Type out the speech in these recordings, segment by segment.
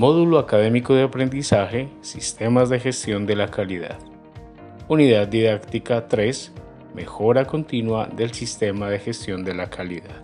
Módulo Académico de Aprendizaje, Sistemas de Gestión de la Calidad. Unidad Didáctica 3, Mejora Continua del Sistema de Gestión de la Calidad.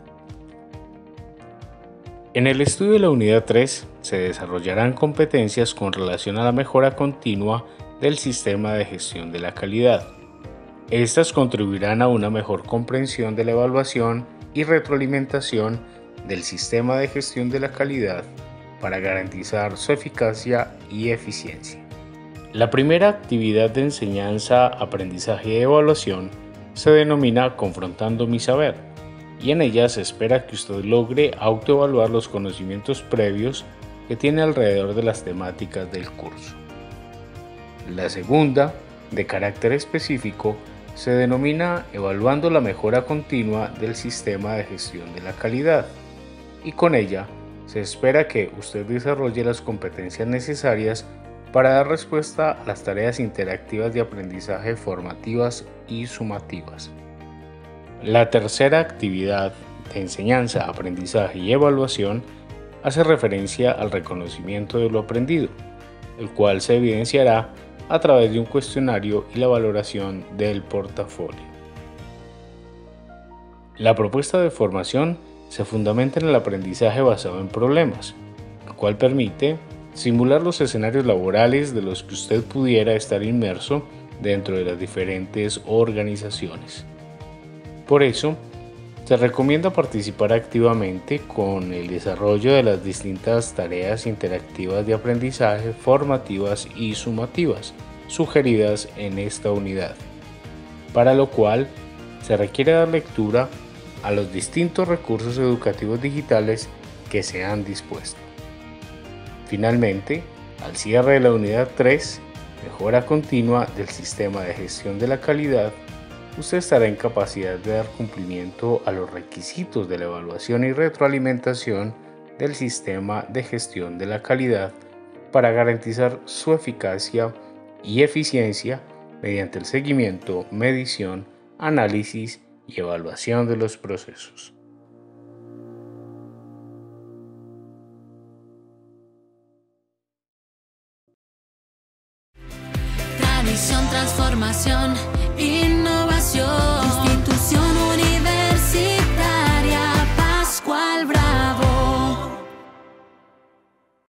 En el estudio de la Unidad 3 se desarrollarán competencias con relación a la mejora continua del sistema de gestión de la calidad. Estas contribuirán a una mejor comprensión de la evaluación y retroalimentación del sistema de gestión de la calidad para garantizar su eficacia y eficiencia. La primera actividad de enseñanza, aprendizaje y evaluación se denomina Confrontando mi Saber, y en ella se espera que usted logre autoevaluar los conocimientos previos que tiene alrededor de las temáticas del curso. La segunda, de carácter específico, se denomina Evaluando la mejora continua del sistema de gestión de la calidad, y con ella se espera que usted desarrolle las competencias necesarias para dar respuesta a las tareas interactivas de aprendizaje formativas y sumativas. La tercera actividad de enseñanza, aprendizaje y evaluación hace referencia al reconocimiento de lo aprendido, el cual se evidenciará a través de un cuestionario y la valoración del portafolio. La propuesta de formación se fundamenta en el aprendizaje basado en problemas, lo cual permite simular los escenarios laborales de los que usted pudiera estar inmerso dentro de las diferentes organizaciones. Por eso, se recomienda participar activamente con el desarrollo de las distintas tareas interactivas de aprendizaje formativas y sumativas sugeridas en esta unidad, para lo cual se requiere dar lectura a los distintos recursos educativos digitales que se han dispuesto. Finalmente, al cierre de la unidad 3, Mejora Continua del Sistema de Gestión de la Calidad, usted estará en capacidad de dar cumplimiento a los requisitos de la evaluación y retroalimentación del sistema de gestión de la calidad para garantizar su eficacia y eficiencia mediante el seguimiento, medición, análisis y evaluación de los procesos. Tradición, transformación, innovación.